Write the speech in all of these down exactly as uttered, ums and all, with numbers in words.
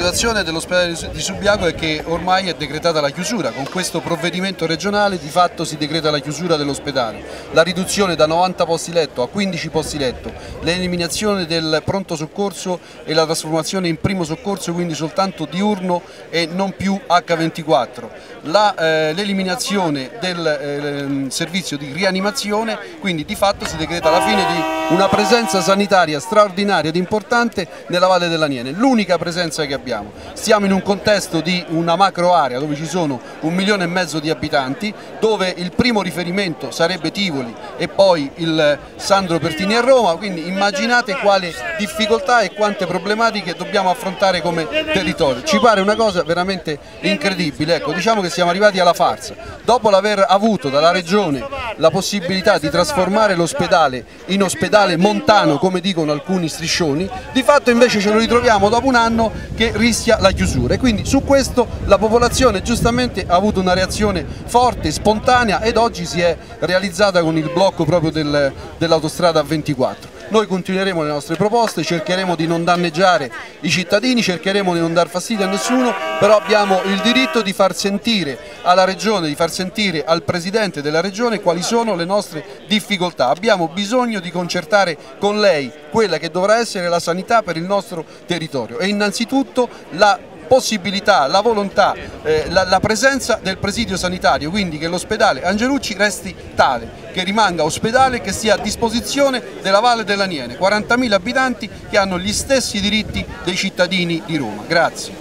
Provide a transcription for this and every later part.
situazione dell'ospedale di Subiaco è che ormai è decretata la chiusura. Con questo provvedimento regionale di fatto si decreta la chiusura dell'ospedale, la riduzione da novanta posti letto a quindici posti letto, l'eliminazione del pronto soccorso e la trasformazione in primo soccorso, quindi soltanto diurno e non più acca ventiquattro, l'eliminazione eh, del eh, servizio di rianimazione, quindi di fatto si decreta la fine di una presenza sanitaria straordinaria ed importante nella Valle dell'Aniene, l'unica presenza che abbiamo. Stiamo in un contesto di una macro area dove ci sono un milione e mezzo di abitanti, dove il primo riferimento sarebbe Tivoli e poi il Sandro Pertini a Roma, quindi immaginate quale difficoltà e quante problematiche dobbiamo affrontare come territorio. Ci pare una cosa veramente incredibile, ecco, diciamo che siamo arrivati alla farsa. Dopo l'aver avuto dalla Regione la possibilità di trasformare l'ospedale in ospedale montano, come dicono alcuni striscioni, di fatto invece ce lo ritroviamo dopo un anno che rischia la chiusura, e quindi su questo la popolazione giustamente ha avuto una reazione forte, spontanea, ed oggi si è realizzata con il blocco proprio del, dell'autostrada A ventiquattro. Noi continueremo le nostre proposte, cercheremo di non danneggiare i cittadini, cercheremo di non dar fastidio a nessuno, però abbiamo il diritto di far sentire alla Regione, di far sentire al Presidente della Regione quali sono le nostre difficoltà. Abbiamo bisogno di concertare con lei quella che dovrà essere la sanità per il nostro territorio e innanzitutto la possibilità, la volontà, eh, la, la presenza del presidio sanitario, quindi che l'ospedale Angelucci resti tale, che rimanga ospedale, che sia a disposizione della Valle dell'Aniene, quarantamila abitanti che hanno gli stessi diritti dei cittadini di Roma. Grazie.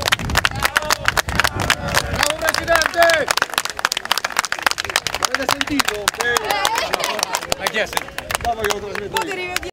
Bravo Presidente! Avete sentito? Eh. Ma chi è sentito?